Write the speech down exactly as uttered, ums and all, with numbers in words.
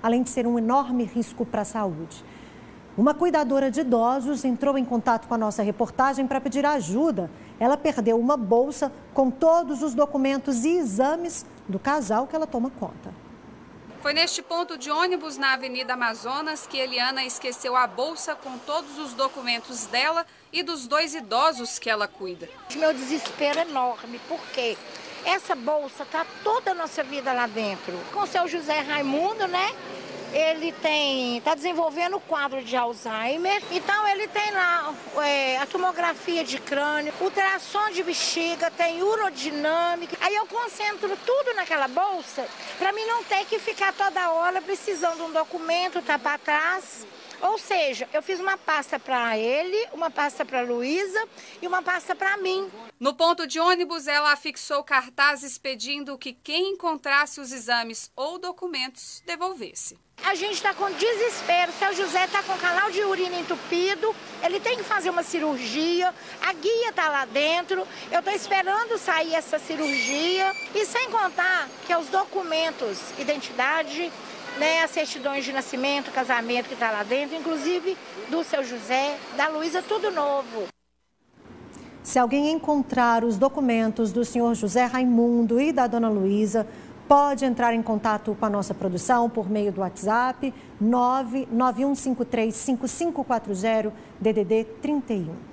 além de ser um enorme risco para a saúde. Uma cuidadora de idosos entrou em contato com a nossa reportagem para pedir ajuda. Ela perdeu uma bolsa com todos os documentos e exames do casal que ela toma conta. Foi neste ponto de ônibus na Avenida Amazonas que Eliana esqueceu a bolsa com todos os documentos dela e dos dois idosos que ela cuida. Meu desespero é enorme, porque essa bolsa está toda a nossa vida lá dentro. Com o seu José Raimundo, né? Ele tem, está desenvolvendo o quadro de Alzheimer, então ele tem lá é, a tomografia de crânio, ultrassom de bexiga, tem urodinâmica. Aí eu concentro tudo naquela bolsa para mim não ter que ficar toda hora precisando de um documento, tá para trás. Ou seja, eu fiz uma pasta para ele, uma pasta para a Luísa e uma pasta para mim. No ponto de ônibus, ela afixou cartazes pedindo que quem encontrasse os exames ou documentos devolvesse. A gente está com desespero. O seu José está com canal de urina entupido, ele tem que fazer uma cirurgia, a guia está lá dentro, eu estou esperando sair essa cirurgia. E sem contar que os documentos, identidade, né, as certidões de nascimento, casamento que está lá dentro, inclusive do seu José, da Luísa, tudo novo. Se alguém encontrar os documentos do senhor José Raimundo e da dona Luísa, pode entrar em contato com a nossa produção por meio do WhatsApp nove nove um cinco três cinco cinco quatro zero D D D trinta e um.